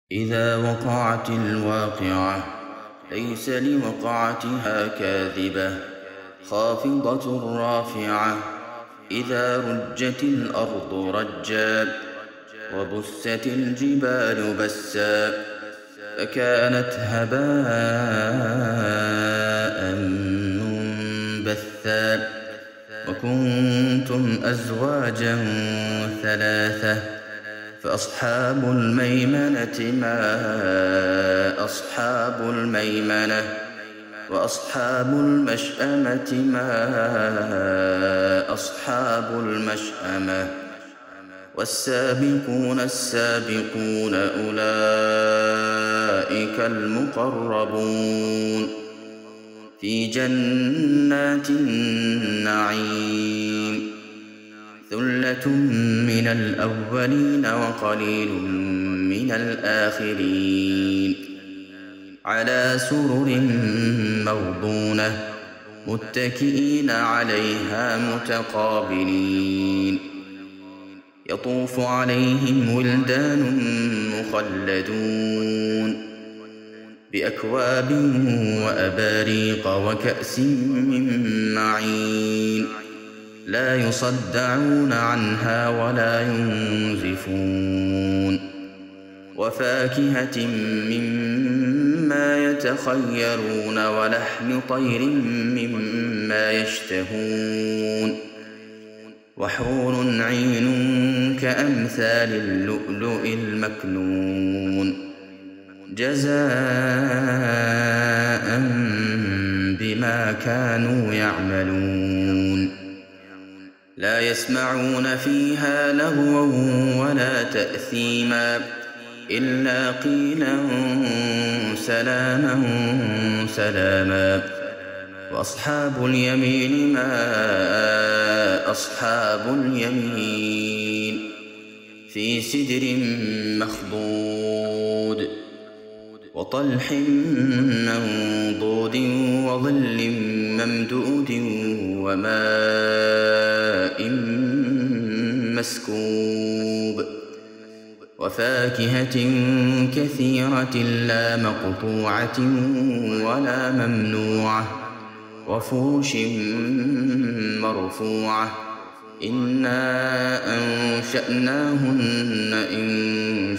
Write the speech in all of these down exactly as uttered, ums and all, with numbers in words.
إذا وقعت الواقعة ليس لوقعتها كاذبة خافضة رافعة إذا رجت الأرض رجا وبست الجبال بسا فكانت هباء منبثا وكنتم أزواجا ثلاثة فأصحاب الميمنة ما أصحاب الميمنة وأصحاب المشأمة ما أصحاب المشأمة والسابقون السابقون أولئك المقربون في جنات النعيم ثلة من الأولين وقليل من الآخرين على سرر موضونة متكئين عليها متقابلين يطوف عليهم ولدان مخلدون بأكواب وأباريق وكأس من معين لا يصدعون عنها ولا ينزفون وفاكهة مما يتخيرون ولحم طير مما يشتهون وحور عين كأمثال اللؤلؤ المكنون جزاء بما كانوا يعملون لا يسمعون فيها لغوا ولا تأثيما إلا قيلا سلاما سلاما وأصحاب اليمين ما أصحاب اليمين في سدر مخضود وطلح منضود وظل ممدود وماء مسكوب وفاكهة كثيرة لا مقطوعة ولا ممنوعة وفرش مرفوعة إنا أنشأناهن إن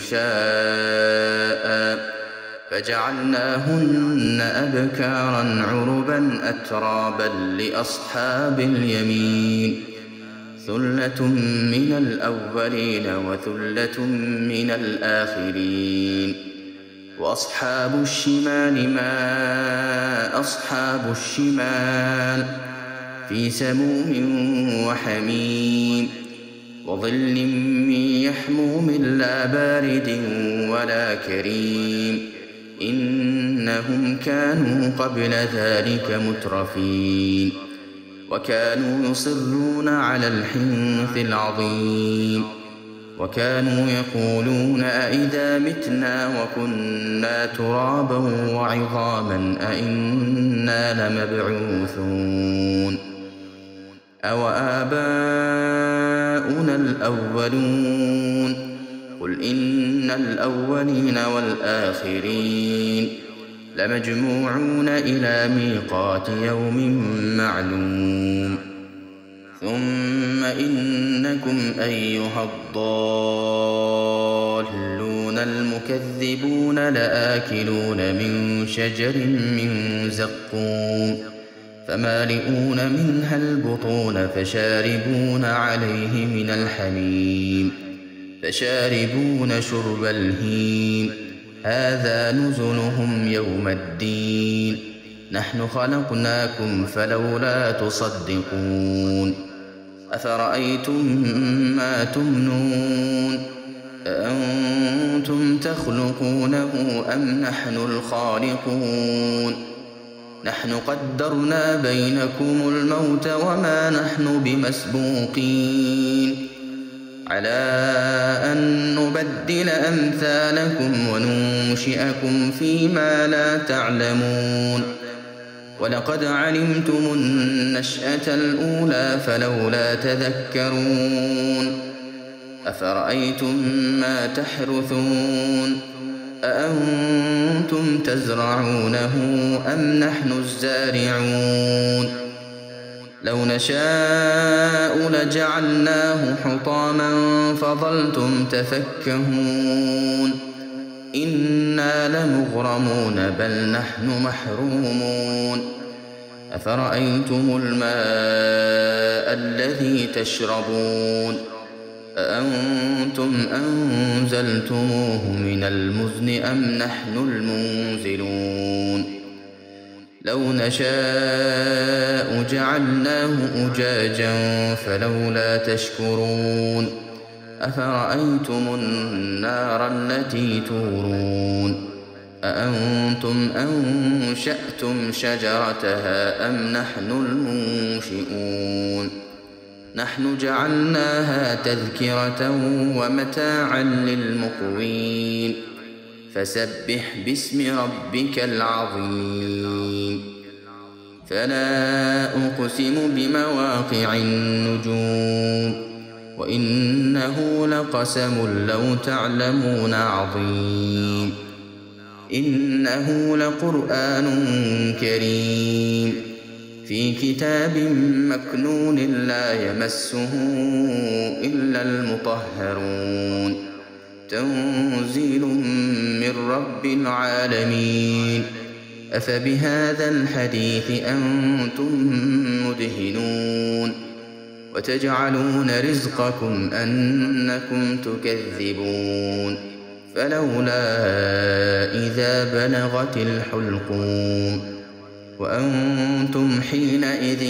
شاء فجعلناهن أبكارا عربا أترابا لأصحاب اليمين ثلة من الأولين وثلة من الآخرين وأصحاب الشمال ما أصحاب الشمال في سموم وحميم وظل من يحموم لا بارد ولا كريم إنهم كانوا قبل ذلك مترفين وكانوا يصرون على الحنث العظيم وكانوا يقولون أئذا متنا وكنا ترابا وعظاما أئنا لمبعوثون أو آباؤنا الأولون قل إن الأولين والآخرين لمجموعون إلى ميقات يوم معلوم ثم إنكم أيها الضالون المكذبون لآكلون من شجر من زقوم فمالئون منها البطون فشاربون عليه من الحميم فشاربون شرب الهيم هذا نزلهم يوم الدين نحن خلقناكم فلولا تصدقون أفرأيتم ما تمنون أأنتم تخلقونه أم نحن الخالقون نحن قدرنا بينكم الموت وما نحن بمسبوقين على أن نبدل أمثالكم وننشئكم فيما لا تعلمون ولقد علمتم النشأة الأولى فلولا تذكرون أفرأيتم ما تحرثون تزرعونه أم نحن الزارعون لو نشاء لجعلناه حطاما فظلتم تفكهون إنا لمغرمون بل نحن محرومون أفرأيتم الماء الذي تشربون أأنتم أنزلتموه من المزن أم نحن المنزلون لو نشاء جعلناه أجاجا فلولا تشكرون أفرأيتم النار التي تورون أأنتم أنشأتم شجرتها أم نحن المنشئون نحن جعلناها تذكرة ومتاعا للمقوين فسبح باسم ربك العظيم فلا أقسم بمواقع النجوم وإنه لقسم لو تعلمون عظيم إنه لقرآن كريم في كتاب مكنون لا يمسه إلا المطهرون تنزيل من رب العالمين أفبهذا الحديث أنتم مدهنون وتجعلون رزقكم أنكم تكذبون فلولا إذا بلغت الحلقوم وأنتم حينئذ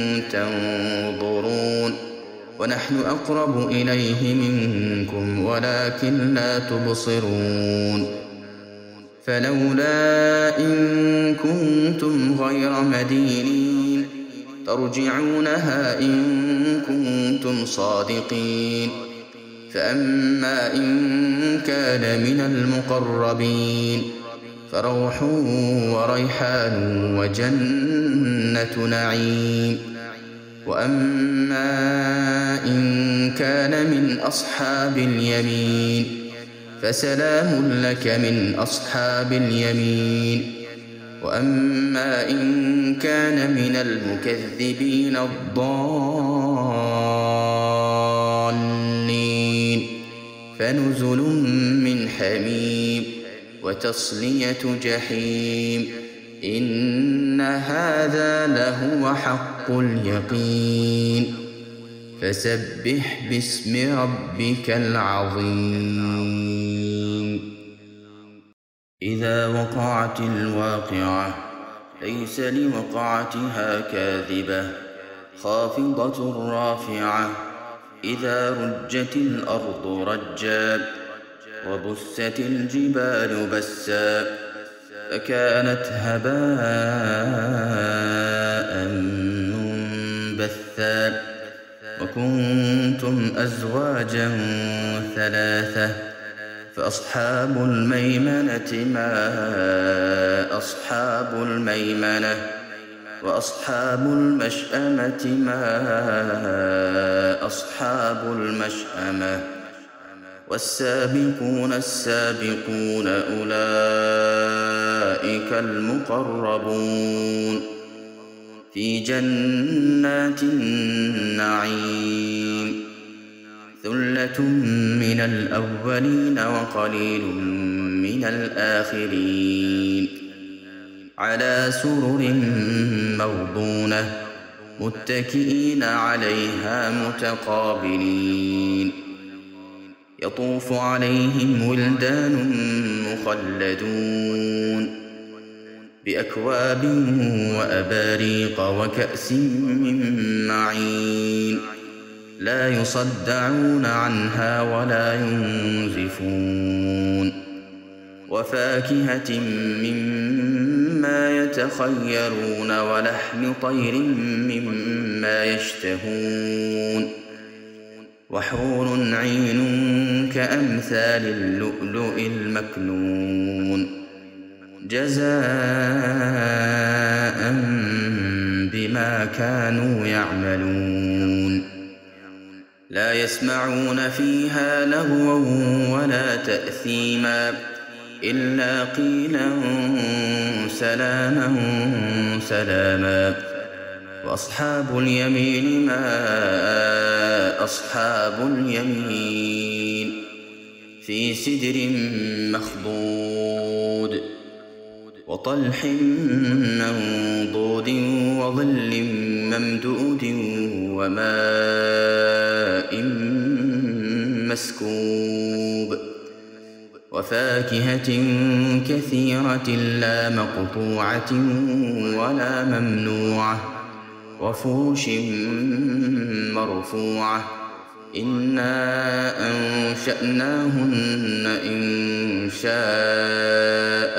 تنظرون ونحن أقرب إليه منكم ولكن لا تبصرون فلولا إن كنتم غير مدينين ترجعونها إن كنتم صادقين فأما إن كان من المقربين فروح وريحان وجنة نعيم وأما إن كان من أصحاب اليمين فسلام لك من أصحاب اليمين وأما إن كان من المكذبين الضالين فنزل من حميم وتصلية جحيم إن هذا لهو حق اليقين فسبح باسم ربك العظيم إذا وقعت الواقعة ليس لوقعتها كاذبة خافضة رافعة إذا رجت الأرض رجا وبست الجبال بسا فكانت هباء منبثا وكنتم أزواجا ثلاثة فأصحاب الميمنة ما أصحاب الميمنة وأصحاب المشأمة ما أصحاب المشأمة والسابقون السابقون أولئك المقربون في جنات النعيم ثلة من الأولين وقليل من الآخرين على سرر موضونة متكئين عليها متقابلين يطوف عليهم ولدان مخلدون بأكواب وأباريق وكأس من معين لا يصدعون عنها ولا ينزفون وفاكهة مما يتخيرون ولحم طير مما يشتهون وحور عين كأمثال اللؤلؤ المكنون جزاء بما كانوا يعملون لا يسمعون فيها لغوا ولا تأثيما إلا قيلا سلاما سلاما. وأصحاب اليمين ما أصحاب اليمين في سدر مخضود وطلح منضود وظل ممدود وماء مسكوب وفاكهة كثيرة لا مقطوعة ولا ممنوعة وفرش مرفوعة إنا أنشأناهن إنشاء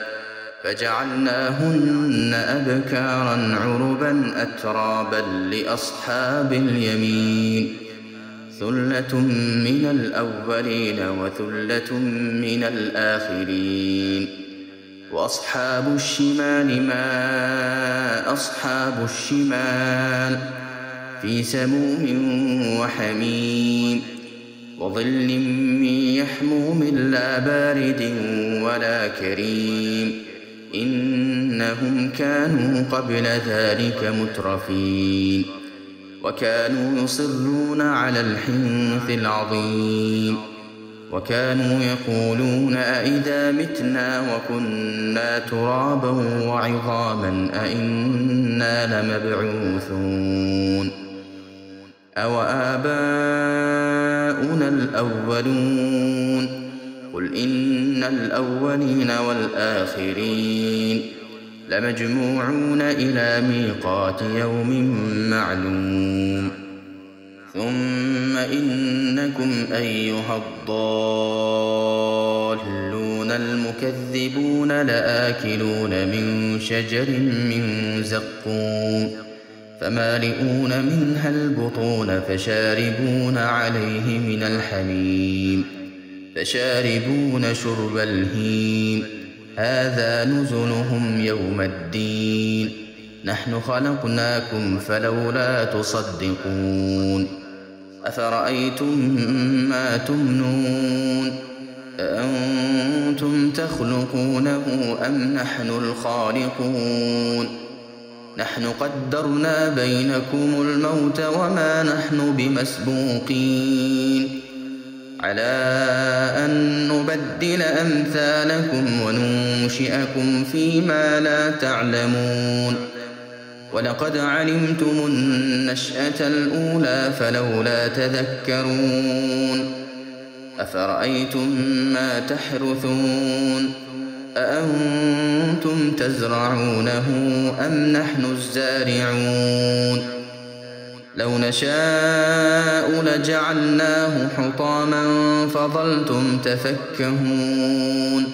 فجعلناهن أبكارا عربا أترابا لأصحاب اليمين ثلة من الأولين وثلة من الآخرين. وأصحاب الشمال ما أصحاب الشمال في سموم وحميم وظل من يحموم لا بارد ولا كريم إنهم كانوا قبل ذلك مترفين وكانوا يصرون على الحنث العظيم وكانوا يقولون أئذا متنا وكنا ترابا وعظاما أئنا لمبعوثون أو آباؤنا الأولون قل إن الأولين والآخرين لمجموعون إلى ميقات يوم معلوم ثم إنكم أيها الضالون المكذبون لآكلون من شجر من زقوم فمالئون منها البطون فشاربون عليه من الحميم فشاربون شرب الهيم هذا نزلهم يوم الدين نحن خلقناكم فلولا تصدقون أفرأيتم ما تمنون أأنتم تخلقونه أم نحن الخالقون نحن قدرنا بينكم الموت وما نحن بمسبوقين على أن نبدل أمثالكم وننشئكم فيما لا تعلمون ولقد علمتم النشأة الأولى فلولا تذكرون أفرأيتم ما تحرثون أأنتم تزرعونه أم نحن الزارعون لو نشاء لجعلناه حطاما فظلتم تفكهون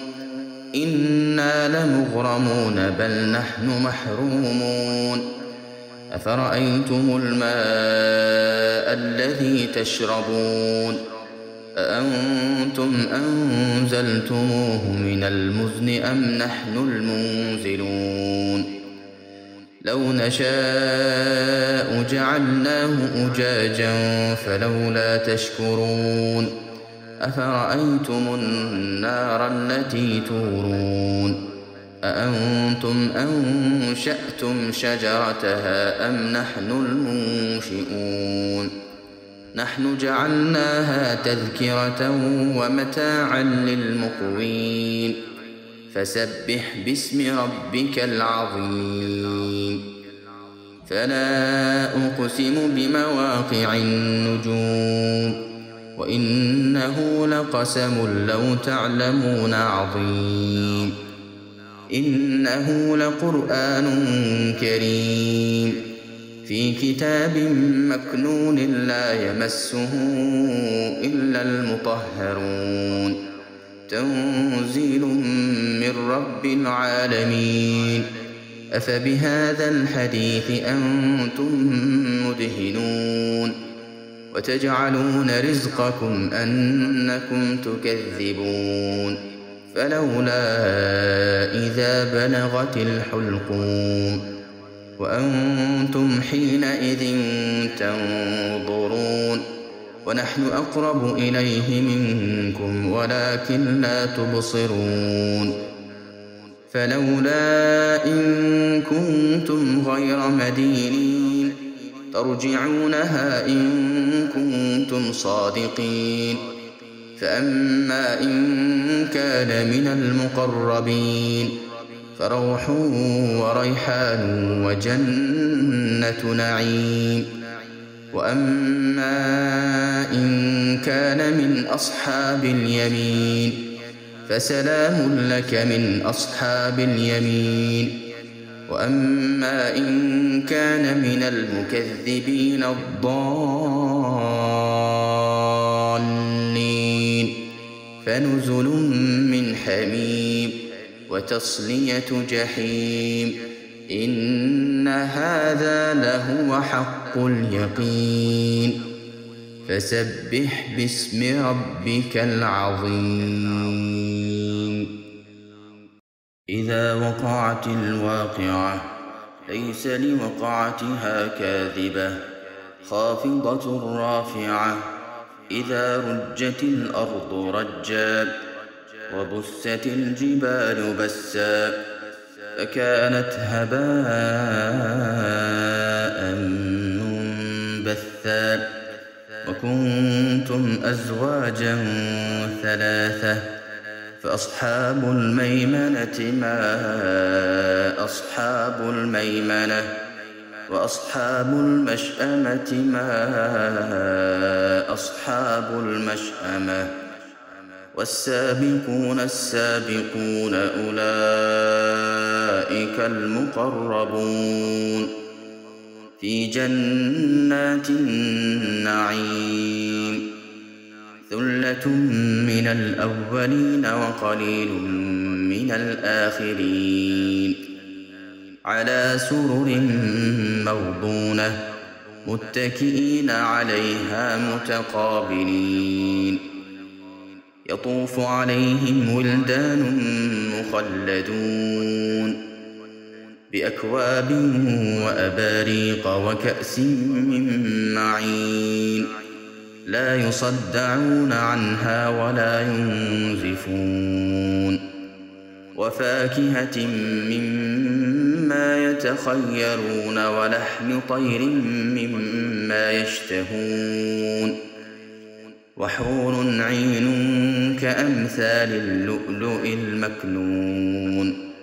إنا لمغرمون بل نحن محرومون أفرأيتم الماء الذي تشربون أأنتم أنزلتموه من المزن أم نحن المنزلون لو نشاء جعلناه أجاجا فلولا تشكرون أفرأيتم النار التي تورون أأنتم أنشأتم شجرتها أم نحن المنشئون نحن جعلناها تذكرة ومتاعا للمقوين فسبح باسم ربك العظيم فلا أقسم بمواقع النجوم وإنه لقسم لو تعلمون عظيم إنه لقرآن كريم في كتاب مكنون لا يمسه إلا المطهرون تنزيل من رب العالمين أفبهذا الحديث أنتم مدهنون وتجعلون رزقكم أنكم تكذبون فلولا إذا بلغت الحلقوم وأنتم حينئذ تنظرون ونحن أقرب إليه منكم ولكن لا تبصرون فلولا إن كنتم غير مدينين ترجعونها إن كنتم صادقين فأما إن كان من المقربين فروح وريحان وجنة نعيم وأما إن كان من أصحاب اليمين فسلام لك من أصحاب اليمين وأما إن كان من المكذبين الضالين فنزل من حميم وتصلية جحيم إن هذا لهو حق اليقين فسبح باسم ربك العظيم إذا وقعت الواقعة ليس لوقعتها كاذبة خافضة رافعة إذا رجت الأرض رجا وبست الجبال بسا فكانت هباء منبثا وكنتم أزواجا ثلاثة فأصحاب الميمنة ما أصحاب الميمنة وأصحاب المشأمة ما أصحاب المشأمة والسابقون السابقون أولئك المقربون في جنات النعيم ثلة من الأولين وقليل من الآخرين على سرر موضونة متكئين عليها متقابلين يطوف عليهم ولدان مخلدون بأكواب وأباريق وكأس من معين لا يصدعون عنها ولا ينزفون وفاكهة مما يتخيرون ولحم طير مما يشتهون وحور عين كأمثال اللؤلؤ المكنون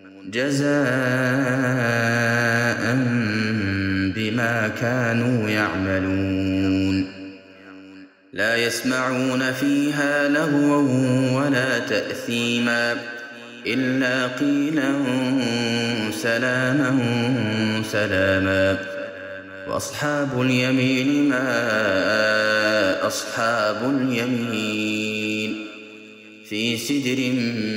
جزاء بما كانوا يعملون لا يسمعون فيها لغوا ولا تأثيما إلا قيلا سلاما سلاما وأصحاب اليمين ما أصحاب اليمين في سدر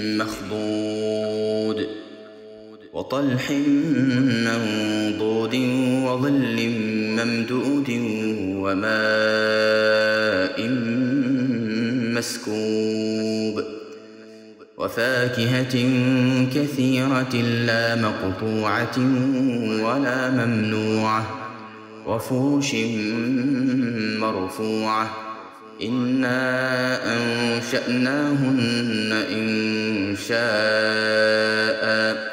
مخضود وطلح منضود وظل ممدود وماء مسكوب وفاكهة كثيرة لا مقطوعة ولا ممنوعة وفرش مرفوعة إنا أنشأناهن إن شاء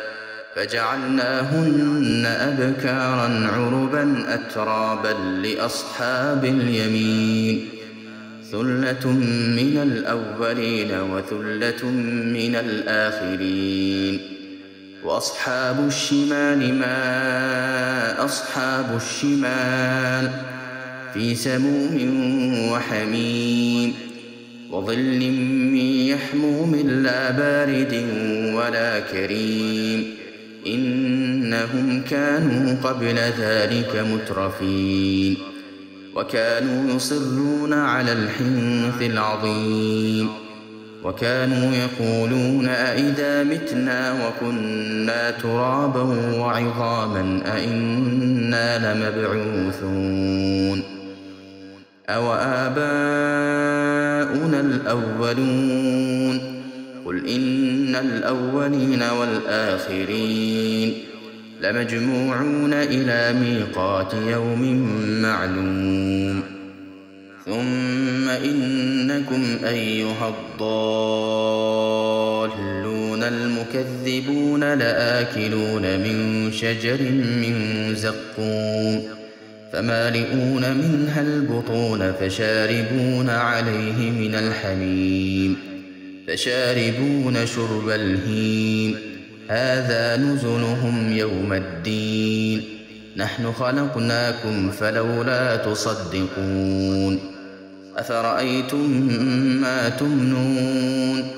فجعلناهن أبكارا عربا أترابا لأصحاب اليمين ثلة من الأولين وثلة من الآخرين وأصحاب الشمال ما أصحاب الشمال في سموم وحميم وظل من يحموم لا بارد ولا كريم إنهم كانوا قبل ذلك مترفين وكانوا يصرون على الحنث العظيم وكانوا يقولون أئذا متنا وكنا ترابا وعظاما أئنا لمبعوثون أو آباؤنا الأولون قل إن الأولين والآخرين لمجموعون إلى ميقات يوم معلوم ثم إنكم أيها الضالون المكذبون لآكلون من شجر من زقوم فمالئون منها البطون فشاربون عليه من الحميم فشاربون شرب الهيم هذا نزلهم يوم الدين نحن خلقناكم فلولا تصدقون أفرأيتم ما تمنون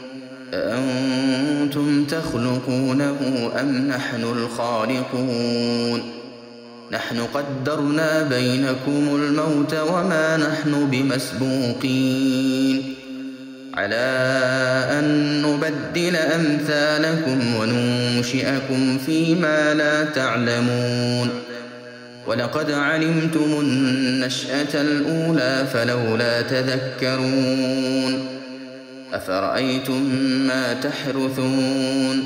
أأنتم تخلقونه أم نحن الخالقون نحن قدرنا بينكم الموت وما نحن بمسبوقين على أن نبدل أمثالكم وننشئكم فيما لا تعلمون ولقد علمتم النشأة الأولى فلولا تذكرون أفرأيتم ما تحرثون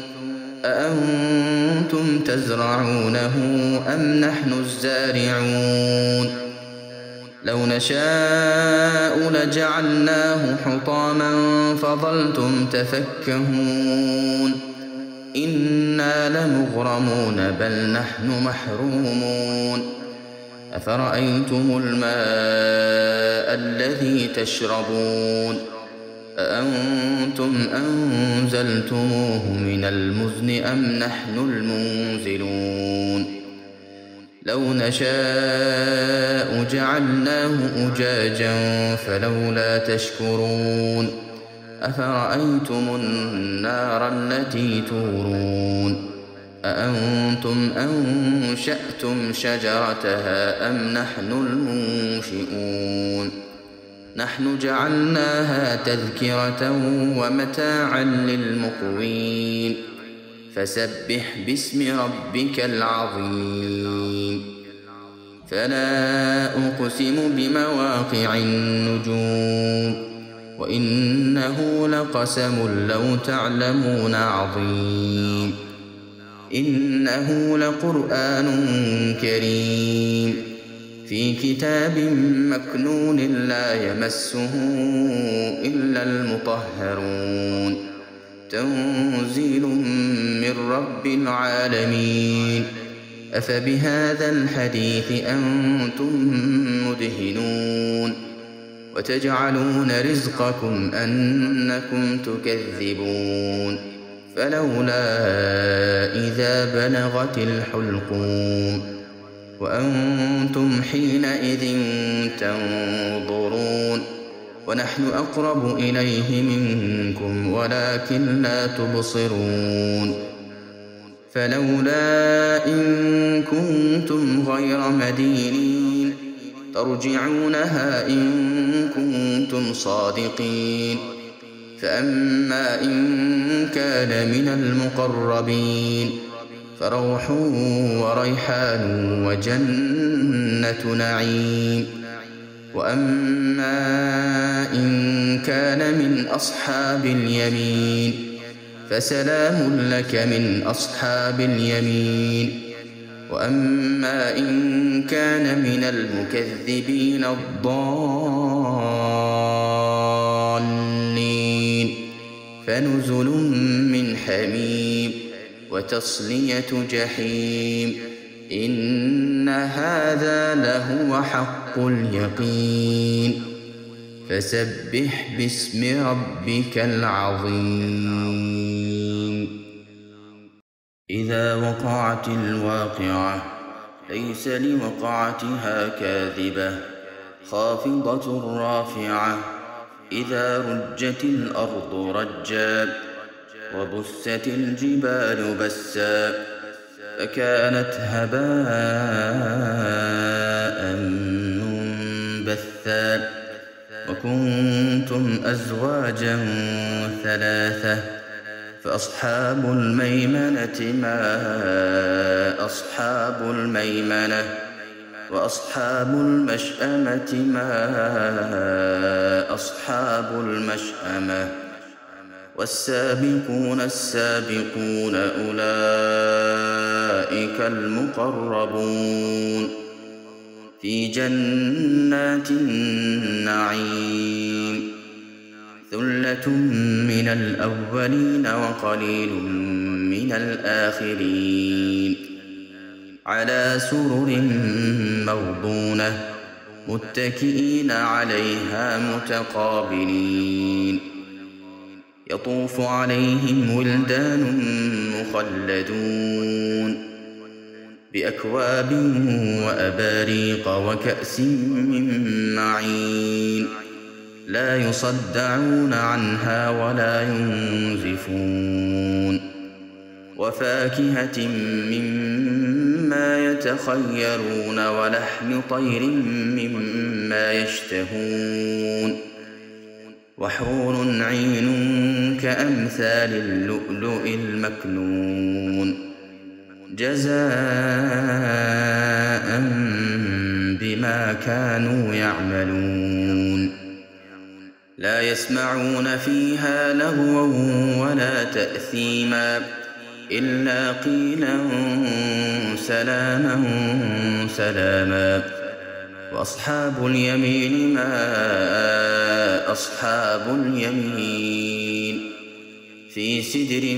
أأنتم تزرعونه أم نحن الزارعون لو نشاء لجعلناه حطاما فظلتم تفكهون إنا لمغرمون بل نحن محرومون أفرأيتم الماء الذي تشربون أأنتم أنزلتموه من المزن أم نحن المنزلون لو نشاء جعلناه أجاجا فلولا تشكرون أفرأيتم النار التي تورون أأنتم أنشأتم شجرتها أم نحن المنشئون نحن جعلناها تذكرة ومتاعا للمقوين فسبح باسم ربك العظيم فلا أقسم بمواقع النجوم وإنه لقسم لو تعلمون عظيم إنه لقرآن كريم في كتاب مكنون لا يمسه إلا المطهرون تنزيل من رب العالمين أفبهذا الحديث أنتم مدهنون وتجعلون رزقكم أنكم تكذبون فلولا إذا بلغت الحلقوم وأنتم حينئذ تنظرون ونحن أقرب إليه منكم ولكن لا تبصرون فلولا إن كنتم غير مدينين ترجعونها إن كنتم صادقين فأما إن كان من المقربين فروح وريحان وجنة نعيم وأما إن كان من أصحاب اليمين فسلام لك من أصحاب اليمين وأما إن كان من المكذبين الضالين فنزل من حميم وتصلية جحيم إن هذا لهو حق اليقين فسبح باسم ربك العظيم إذا وقعت الواقعة ليس لوقعتها كاذبة خافضة رافعة إذا رجت الأرض رجا وبست الجبال بسا فكانت هباء منبثا وكنتم أزواجا ثلاثة فأصحاب الميمنة ما أصحاب الميمنة وأصحاب المشأمة ما أصحاب المشأمة والسابقون السابقون أولئك المقربون في جنات النعيم ثلة من الأولين وقليل من الآخرين على سرر موضونة متكئين عليها متقابلين يطوف عليهم ولدان مخلدون بأكواب وأباريق وكأس من معين لا يصدعون عنها ولا ينزفون وفاكهة مما يتخيرون ولحم طير مما يشتهون وحور عين كأمثال اللؤلؤ المكنون جزاء بما كانوا يعملون لا يسمعون فيها لغوا ولا تأثيما إلا قيلا سلاما سلاما وأصحاب اليمين ما أصحاب اليمين في سدر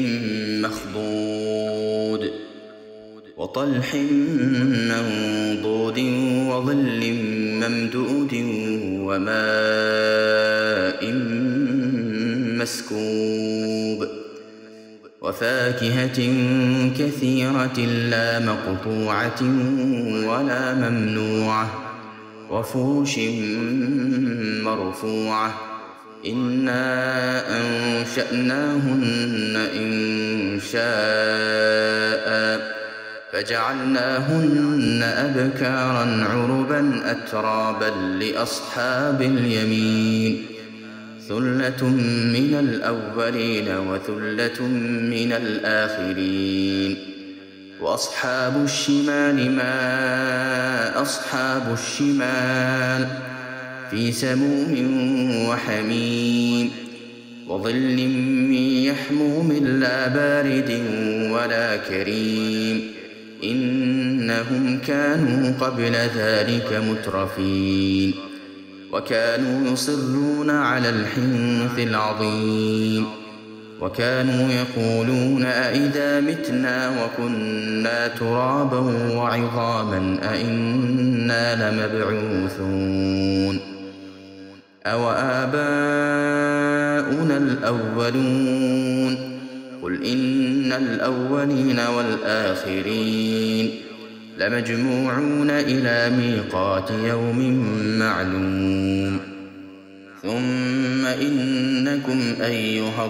مخضود وطلح منضود وظل ممدود وماء مسكوب وفاكهة كثيرة لا مقطوعة ولا ممنوعة وفرش مرفوعة إنا أنشأناهن إن شاء فجعلناهن أبكارا عربا أترابا لأصحاب اليمين ثلة من الأولين وثلة من الآخرين وأصحاب الشمال ما أصحاب الشمال في سموم وحميم وظل من يحموم لا بارد ولا كريم إنهم كانوا قبل ذلك مترفين وكانوا يصرون على الحنث العظيم وكانوا يقولون أئذا متنا وكنا ترابا وعظاما أئنا لمبعوثون أو آباؤنا الأولون قل إن الأولين والآخرين لمجموعون إلى ميقات يوم معلوم ثم إنكم أيها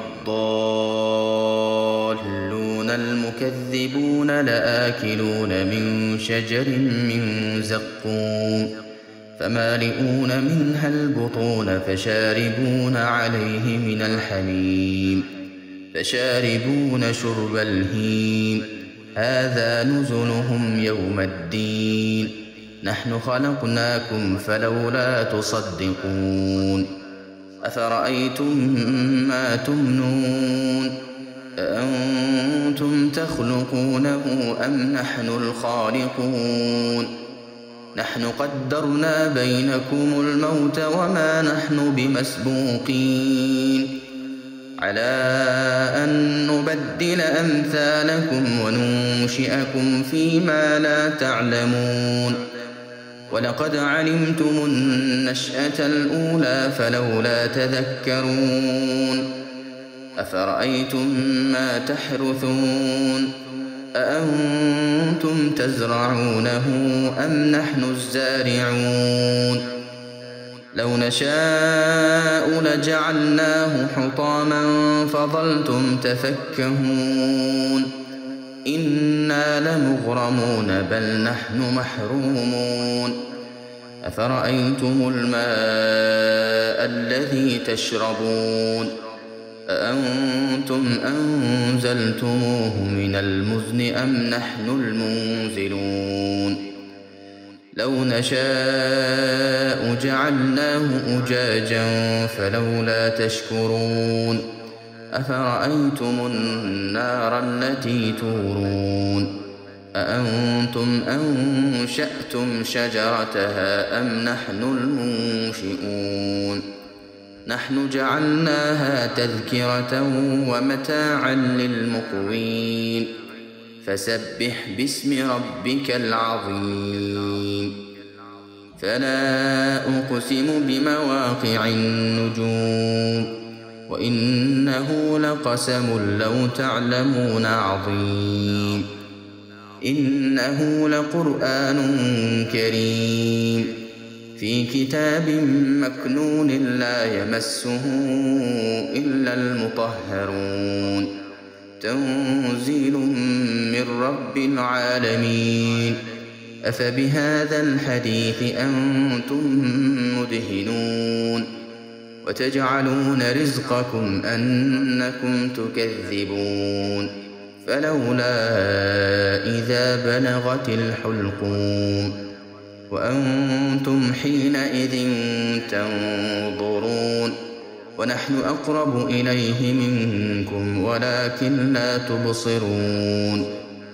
الضالون المكذبون لآكلون من شجر من زقوم فمالئون منها البطون فشاربون عليه من الحميم فشاربون شرب الهيم هذا نزلهم يوم الدين نحن خلقناكم فلولا تصدقون أفرأيتم ما تمنون أأنتم تخلقونه أم نحن الخالقون نحن قدرنا بينكم الموت وما نحن بمسبوقين على أن نبدل أمثالكم وننشئكم فيما لا تعلمون ولقد علمتم النشأة الأولى فلولا تذكرون أفرأيتم ما تحرثون أأنتم تزرعونه أم نحن الزارعون لو نشاء لجعلناه حطاما فظلتم تفكهون إنا لمغرمون بل نحن محرومون أفرأيتم الماء الذي تشربون أأنتم أنزلتموه من المزن أم نحن المنزلون لو نشاء جعلناه أجاجا فلولا تشكرون أفرأيتم النار التي تورون أأنتم أنشأتم شجرتها أم نحن المنشئون نحن جعلناها تذكرة ومتاعا للمقوين فسبح باسم ربك العظيم فلا أقسم بمواقع النجوم وإنه لقسم لو تعلمون عظيم إنه لقرآن كريم في كتاب مكنون لا يمسه إلا المطهرون تنزيل من رب العالمين أفبهذا الحديث أنتم مدهنون وتجعلون رزقكم أنكم تكذبون فلولا إذا بلغت الحلقوم وأنتم حينئذ تنظرون ونحن أقرب إليه منكم ولكن لا تبصرون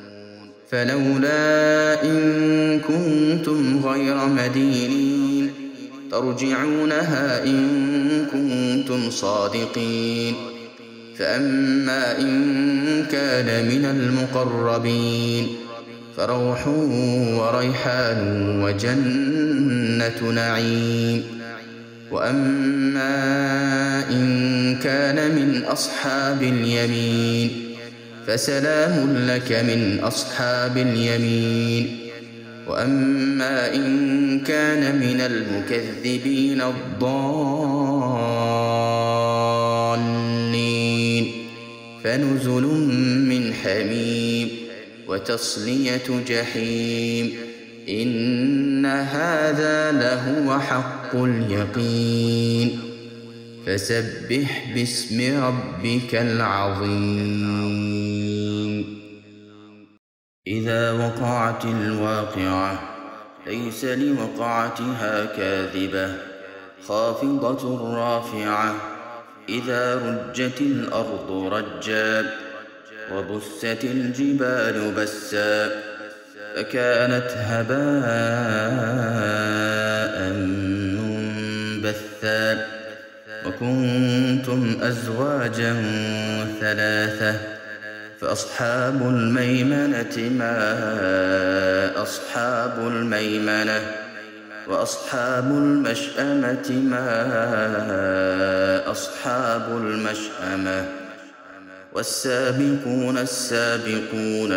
فلولا إن كنتم غير مدينين ترجعونها إن كنتم صادقين فأما إن كان من المقربين فروح وريحان وجنة نعيم وأما إن كان من أصحاب اليمين فسلام لك من أصحاب اليمين وأما إن كان من المكذبين الضالين فنزل من حميم وتصلية جحيم إن هذا لهو حق اليقين فسبح باسم ربك العظيم إذا وقعت الواقعة ليس لوقعتها كاذبة خافضة رافعة إذا رجت الأرض رجا وبست الجبال بسا فكانت هباء منبثا وكنتم أزواجا ثلاثة فأصحاب الميمنة ما أصحاب الميمنة وأصحاب المشأمة ما أصحاب المشأمة والسابقون السابقون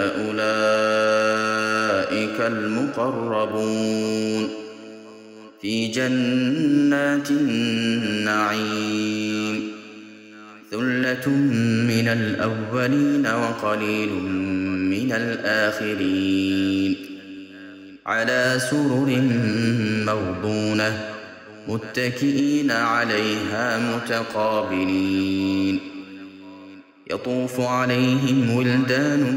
أولئك المقربون في جنات النعيم ثلة من الأولين وقليل من الآخرين على سرر موضونة متكئين عليها متقابلين يطوف عليهم ولدان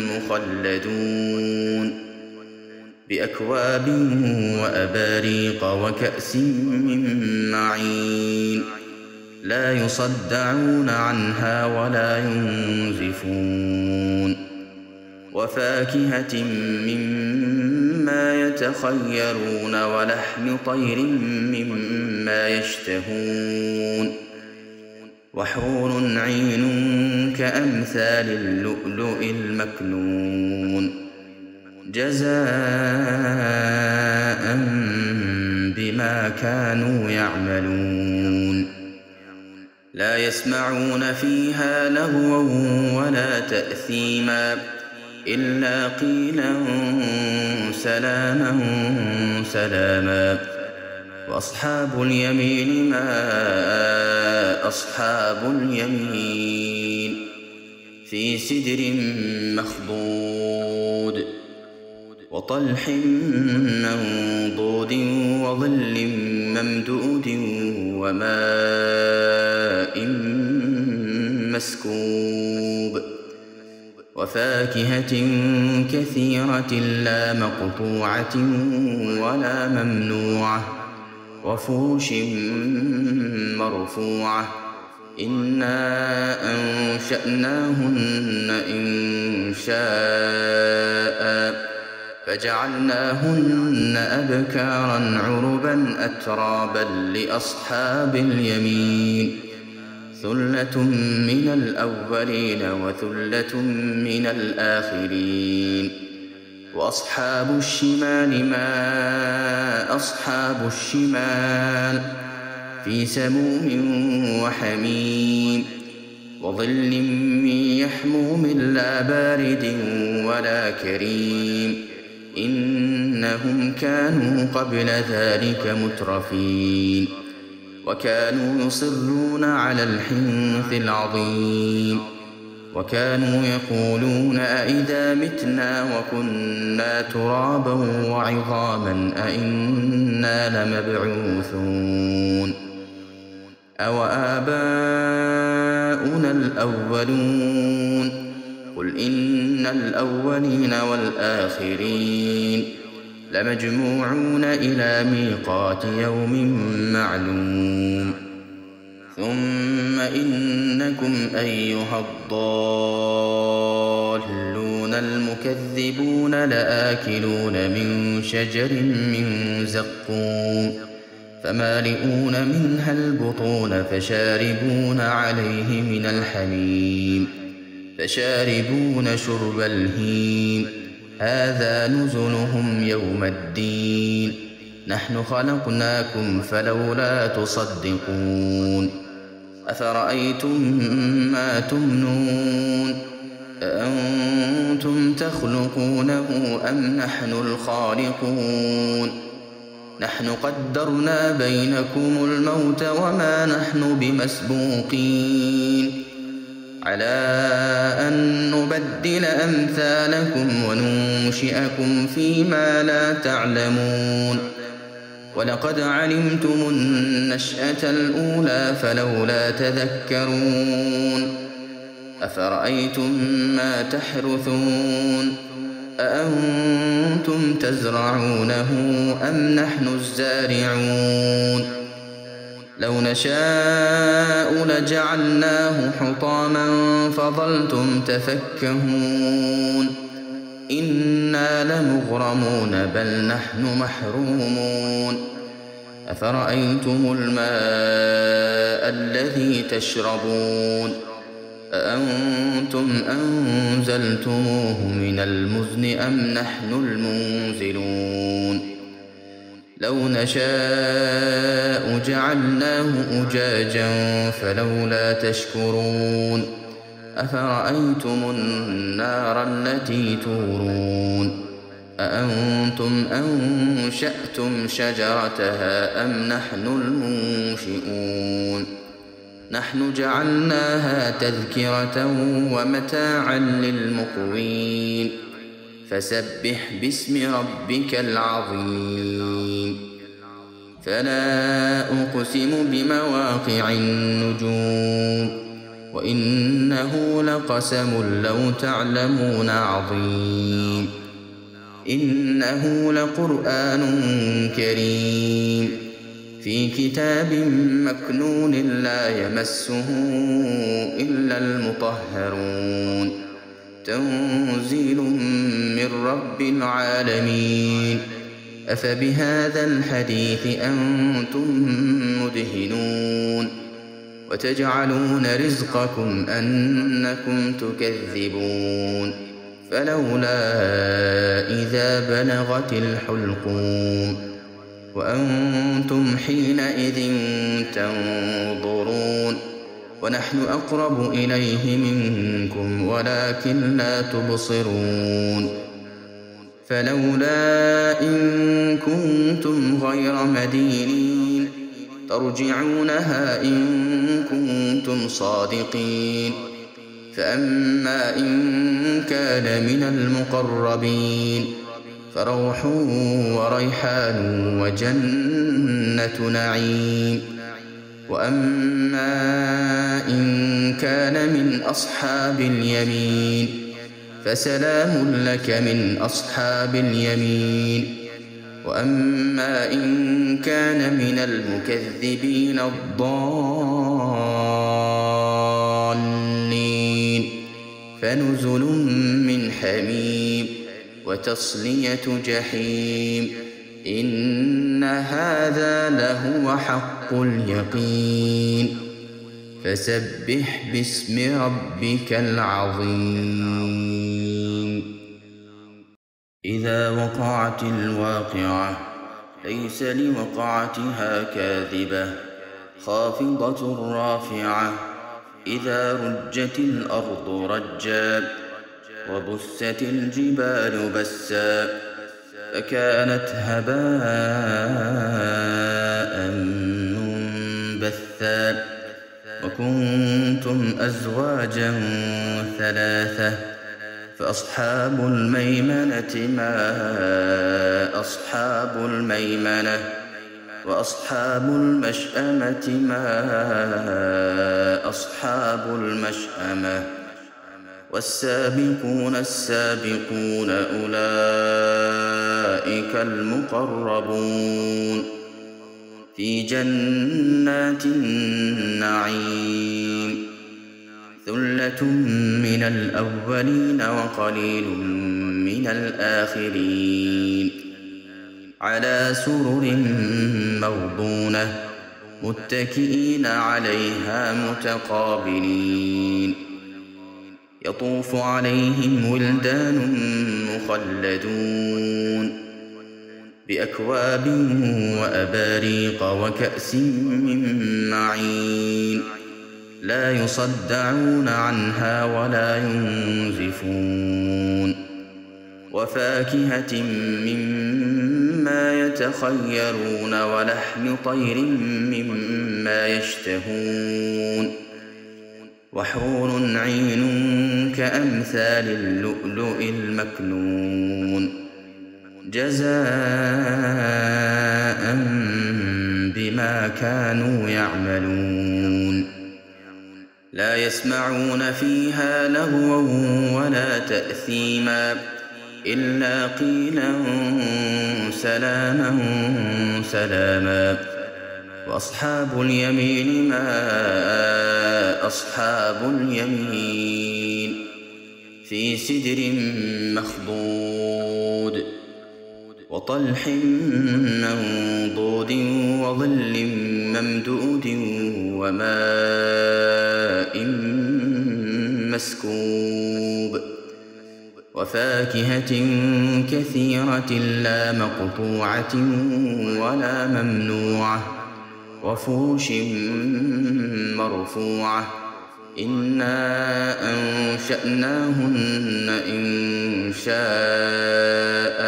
مخلدون بأكواب وأباريق وكأس من معين لا يصدعون عنها ولا ينزفون وفاكهة مما يتخيرون ولحم طير مما يشتهون وحور عين كأمثال اللؤلؤ المكنون جزاء بما كانوا يعملون لا يسمعون فيها لغوا ولا تأثيما إلا قيلا سلاما سلاما وأصحاب اليمين ما أصحاب اليمين في سدر مخضود وطلح منضود وظل ممدود وماء مسكوب وفاكهة كثيرة لا مقطوعة ولا ممنوعة وفرش مرفوعة إنا أنشأناهن إنشاء فجعلناهن أبكارا عربا أترابا لأصحاب اليمين ثلة من الأولين وثلة من الآخرين وأصحاب الشمال ما أصحاب الشمال في سموم وحميم وظل من يحموم لا بارد ولا كريم إنهم كانوا قبل ذلك مترفين وكانوا يصرون على الحنث العظيم وكانوا يقولون أئذا متنا وكنا ترابا وعظاما أئنا لمبعوثون أو آباؤنا الأولون قل إن الأولين والآخرين لمجموعون إلى ميقات يوم معلوم ثم إنكم أيها الضالون المكذبون لآكلون من شجر من زقوم فمالئون منها البطون فشاربون عليه من الحميم فشاربون شرب الهيم هذا نزلهم يوم الدين نحن خلقناكم فلولا تصدقون أفرأيتم ما تمنون أأنتم تخلقونه أم نحن الخالقون نحن قدرنا بينكم الموت وما نحن بمسبوقين على أن نبدل أمثالكم وننشئكم فيما لا تعلمون ولقد علمتم النشأة الأولى فلولا تذكرون أفرأيتم ما تحرثون أأنتم تزرعونه أم نحن الزارعون لو نشاء لجعلناه حطاما فظلتم تفكهون إنا لمغرمون بل نحن محرومون أفرأيتم الماء الذي تشربون أأنتم أنزلتموه من المزن أم نحن المنزلون لو نشاء جعلناه أجاجا فلولا تشكرون أفرأيتم النار التي تورون أأنتم أنشأتم شجرتها أم نحن المنشئون نحن جعلناها تذكرة ومتاعا للمقوين فسبح باسم ربك العظيم فلا أقسم بمواقع النجوم وإنه لقسم لو تعلمون عظيم إنه لقرآن كريم في كتاب مكنون لا يمسه إلا المطهرون تنزيل من رب العالمين أفبهذا الحديث أنتم مدهنون وتجعلون رزقكم أنكم تكذبون فلولا إذا بلغت الحلقوم وأنتم حينئذ تنظرون ونحن أقرب إليه منكم ولكن لا تبصرون فلولا إن كنتم غير مدينين ترجعونها إن كنتم صادقين فأما إن كان من المقربين فروح وريحان وجنة نعيم وأما إن كان من أصحاب اليمين فسلام لك من أصحاب اليمين وأما إن كان من المكذبين الضالين فنزل من حميم وتصلية جحيم إن هذا لهو حق اليقين فسبح باسم ربك العظيم. إذا وقعت الواقعة ليس لوقعتها كاذبة خافضة رافعة إذا رجت الأرض رجا وبست الجبال بسا فكانت هباء منبثا وكنتم أزواجا ثلاثة فأصحاب الميمنة ما أصحاب الميمنة وأصحاب المشأمة ما أصحاب المشأمة والسابقون السابقون أولئك المقربون في جنات النعيم ثلة من الأولين وقليل من الآخرين على سرر موضونة متكئين عليها متقابلين يطوف عليهم ولدان مخلدون بأكواب وأباريق وكأس من معين لا يصدعون عنها ولا ينزفون وفاكهة مما يتخيرون ولحم طير مما يشتهون وحور عين كأمثال اللؤلؤ المكنون جزاء بما كانوا يعملون لا يسمعون فيها لغوا ولا تأثيما إلا قيلا سلاما سلاما وأصحاب اليمين ما أصحاب اليمين في سدر مخضود وطلح منضود وظل ممدود وماء مسكوب وفاكهة كثيرة لا مقطوعة ولا ممنوعة وفرش مرفوعة إنا أنشأناهن إنشاء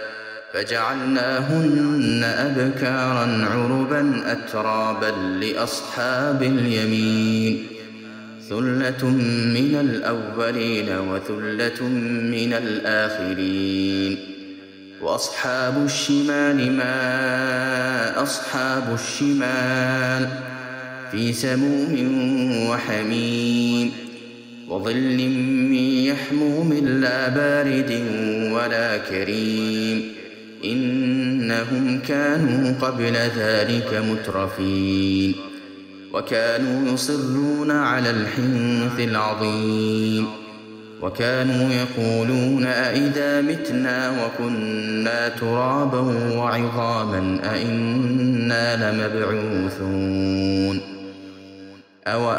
فجعلناهن أبكارا عربا أترابا لأصحاب اليمين ثلة من الأولين وثلة من الآخرين وأصحاب الشمال ما أصحاب الشمال في سموم وحميم وظل من يحموم لا بارد ولا كريم إنهم كانوا قبل ذلك مترفين وكانوا يصرون على الحنث العظيم وكانوا يقولون أئذا متنا وكنا ترابا وعظاما أئنا لمبعوثون أو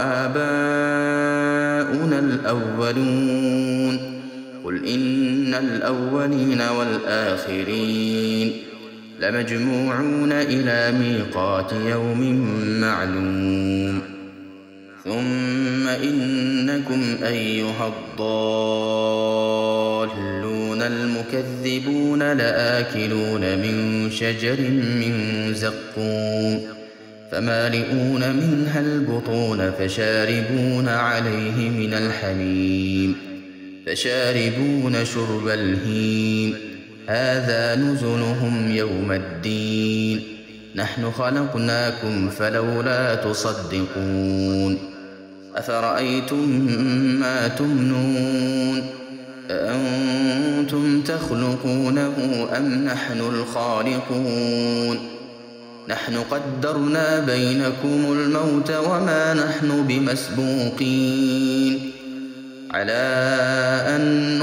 آباؤنا الأولون قل إن الأولين والآخرين لمجموعون إلى ميقات يوم معلوم ثم إنكم أيها الضالون المكذبون لآكلون من شجر من زقوم فمالئون منها البطون فشاربون عليه من الحميم فشاربون شرب الهيم هذا نزلهم يوم الدين نحن خلقناكم فلولا تصدقون أفرأيتم ما تمنون أأنتم تخلقونه أم نحن الخالقون نحن قدرنا بينكم الموت وما نحن بمسبوقين على أن نبدل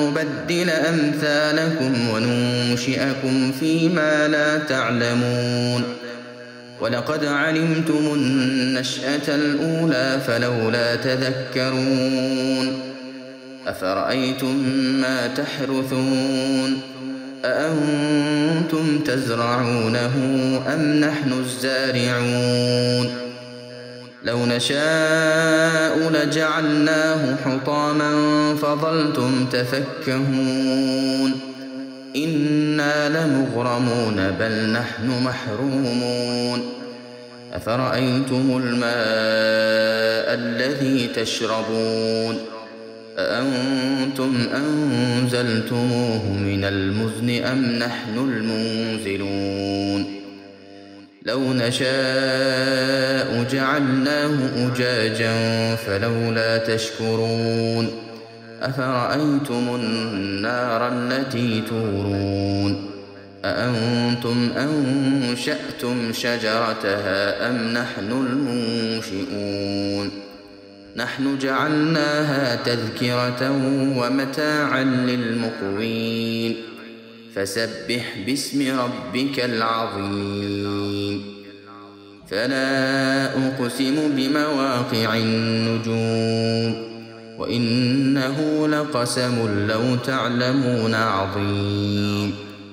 ونبدل أمثالكم وننشئكم فيما لا تعلمون ولقد علمتم النشأة الأولى فلولا تذكرون أفرأيتم ما تحرثون أأنتم تزرعونه أم نحن الزارعون لو نشاء لجعلناه حطاما فظلتم تفكهون إنا لمغرمون بل نحن محرومون أفرأيتم الماء الذي تشربون أأنتم أنزلتموه من المزن أم نحن المنزلون لو نشاء جعلناه أجاجا فلولا تشكرون أفرأيتم النار التي تورون أأنتم أنشأتم شجرتها أم نحن المنشئون نحن جعلناها تذكرة ومتاعا للمقوين فسبح باسم ربك العظيم فلا أقسم بمواقع النجوم وإنه لقسم لو تعلمون عظيم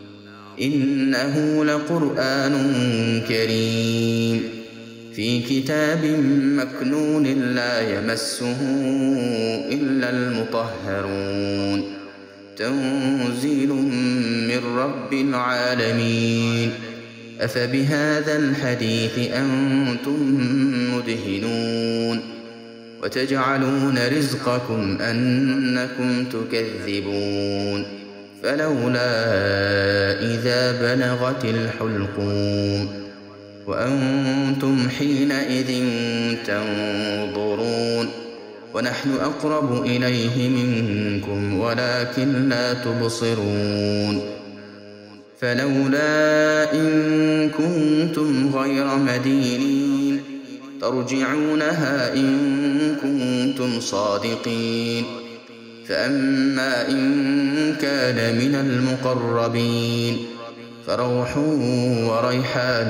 إنه لقرآن كريم في كتاب مكنون لا يمسه إلا المطهرون تنزيل من رب العالمين أفبهذا الحديث أنتم مدهنون وتجعلون رزقكم أنكم تكذبون فلولا إذا بلغت الحلقوم وأنتم حينئذ تنظرون ونحن أقرب إليه منكم ولكن لا تبصرون فلولا إن كنتم غير مدينين ترجعونها إن كنتم صادقين فأما إن كان من المقربين فروح وريحان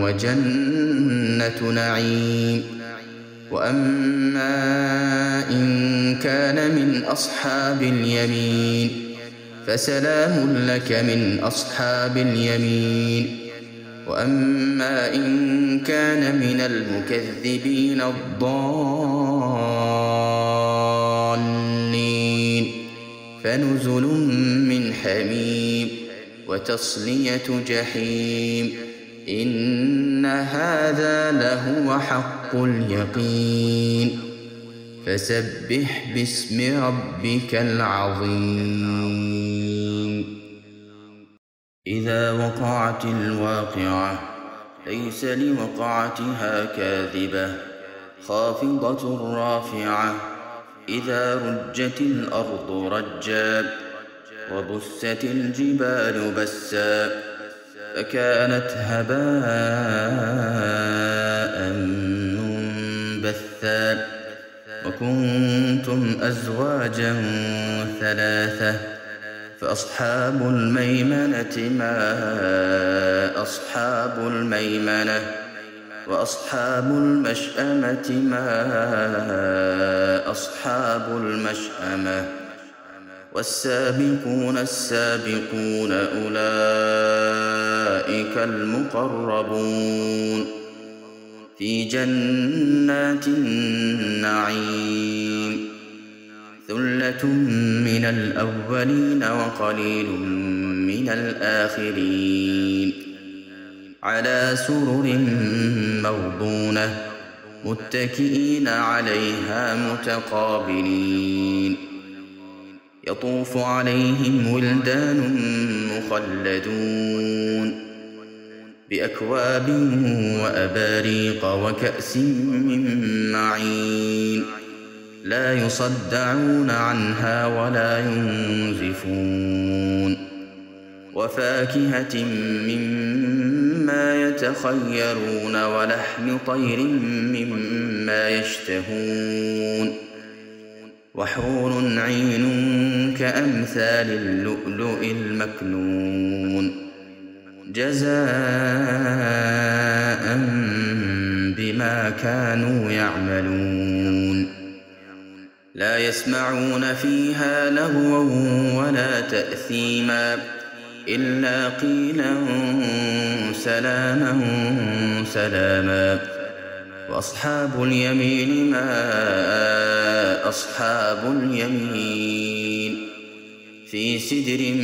وجنة نعيم وأما إن كان من أصحاب اليمين فسلام لك من أصحاب اليمين وأما إن كان من المكذبين الضالين فنزل من حميم وتصلية جحيم إن هذا لهو حق اليقين فسبح باسم ربك العظيم إذا وقعت الواقعة ليس لوقعتها كاذبة خافضة رافعة إذا رجت الأرض رجا وبست الجبال بسا فكانت هباء منبثا وكنتم أزواجا ثلاثة فأصحاب الميمنة ما أصحاب الميمنة وأصحاب المشأمة ما أصحاب المشأمة والسابقون السابقون أولئك المقربون في جنات النعيم ثلة من الأولين وقليل من الآخرين على سرر موضونة متكئين عليها متقابلين يطوف عليهم ولدان مخلدون بأكواب وأباريق وكأس من معين لا يصدعون عنها ولا ينزفون وفاكهة مما يتخيرون ولحم طير مما يشتهون وحور عين كأمثال اللؤلؤ المكنون جزاء بما كانوا يعملون لا يسمعون فيها لغوا ولا تأثيما إلا قيلا سلاما سلاما وأصحاب اليمين ما أصحاب اليمين في سدر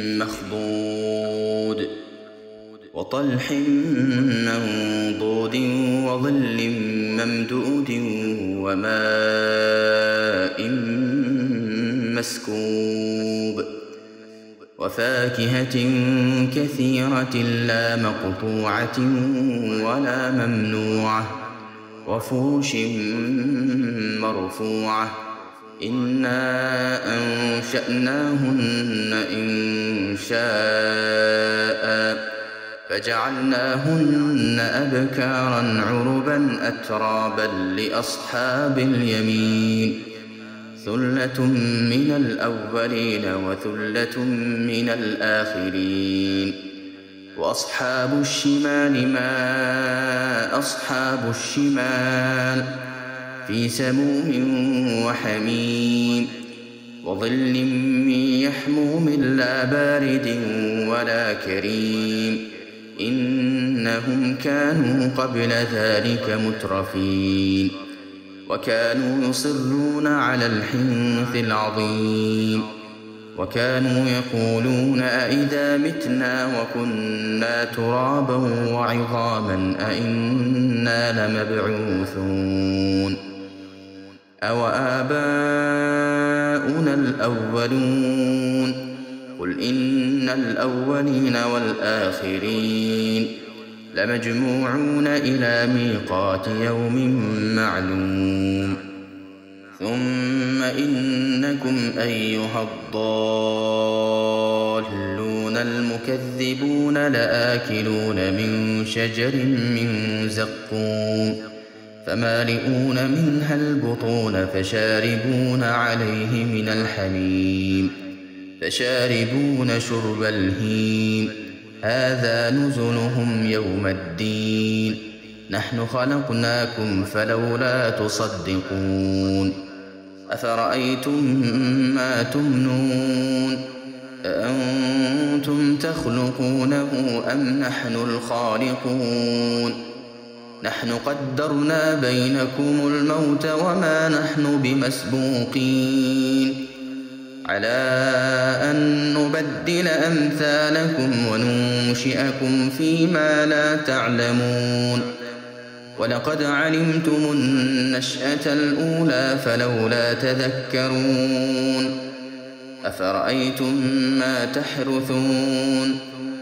مخضود وطلح منضود وظل ممدود وماء مسكوب وفاكهة كثيرة لا مقطوعة ولا ممنوعة وفرش مرفوعة إنا أنشأناهن إنشاء فجعلناهن أبكارا عربا أترابا لأصحاب اليمين ثلة من الأولين وثلة من الآخرين وأصحاب الشمال ما أصحاب الشمال في سموم وحميم وظل من يحموم لا بارد ولا كريم إنهم كانوا قبل ذلك مترفين وكانوا يصرون على الحنث العظيم وكانوا يقولون أئذا متنا وكنا ترابا وعظاما أئنا لمبعوثون أو آباؤنا الأولون قل إن الأولين والآخرين لمجموعون إلى ميقات يوم معلوم ثم إنكم أيها الضالون المكذبون لآكلون من شجر من زقوم فمالئون منها البطون فشاربون عليه من الحميم فشاربون شرب الهيم هذا نزلهم يوم الدين نحن خلقناكم فلولا تصدقون أفرأيتم ما تمنون أأنتم تخلقونه أم نحن الخالقون نحن قدرنا بينكم الموت وما نحن بمسبوقين على أن نبدل أمثالكم وننشئكم فيما لا تعلمون ولقد علمتم النشأة الأولى فلولا تذكرون أفرأيتم ما تحرثون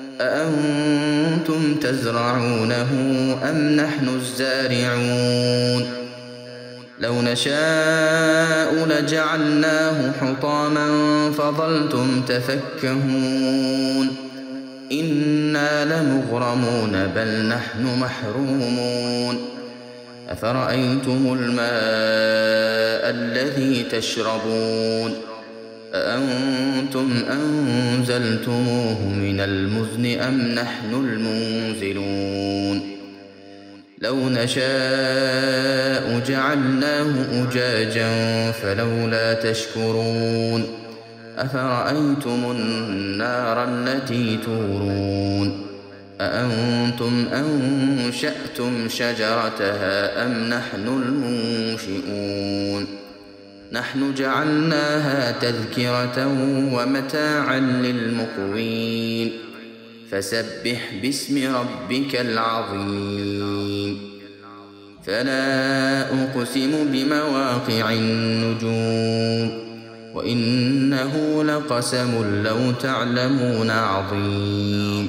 أأنتم تزرعونه أم نحن الزارعون لو نشاء لجعلناه حطاما فظلتم تفكهون إنا لمغرمون بل نحن محرومون أفرأيتم الماء الذي تشربون أأنتم أنزلتموه من المزن أم نحن المنزلون لو نشاء جعلناه أجاجا فلولا تشكرون أفرأيتم النار التي تورون أأنتم أنشأتم شجرتها أم نحن المنشئون نحن جعلناها تذكرة ومتاعا للمقوين فسبح باسم ربك العظيم فلا أقسم بمواقع النجوم وإنه لقسم لو تعلمون عظيم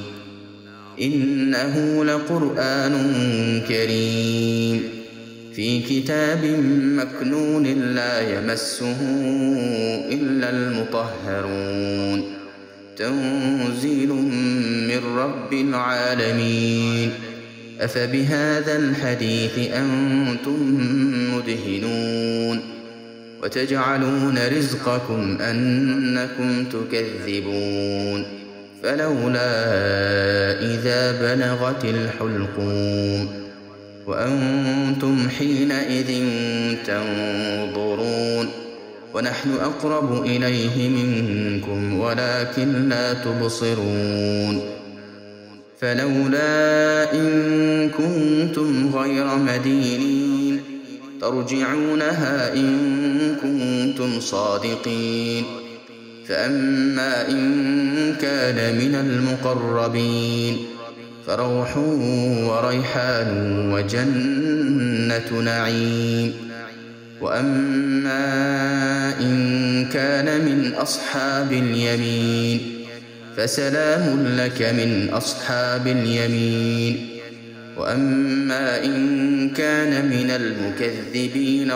إنه لقرآن كريم في كتاب مكنون لا يمسه إلا المطهرون تنزيل من رب العالمين أفبهذا الحديث أنتم مدهنون وتجعلون رزقكم أنكم تكذبون فلولا إذا بلغت الحلقوم وأنتم حينئذ تنظرون ونحن أقرب إليه منكم ولكن لا تبصرون فلولا إن كنتم غير مدينين ترجعونها إن كنتم صادقين فأما إن كان من المقربين فروح وريحان وجنة نعيم وأما إن كان من أصحاب اليمين فسلام لك من أصحاب اليمين وأما إن كان من المكذبين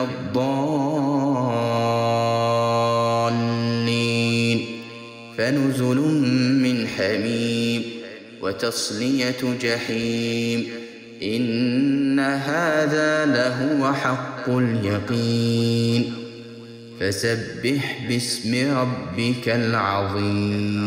الضالين فنزل من حميم وتصلية جحيم إن هذا لهو حق اليقين فسبح باسم ربك العظيم.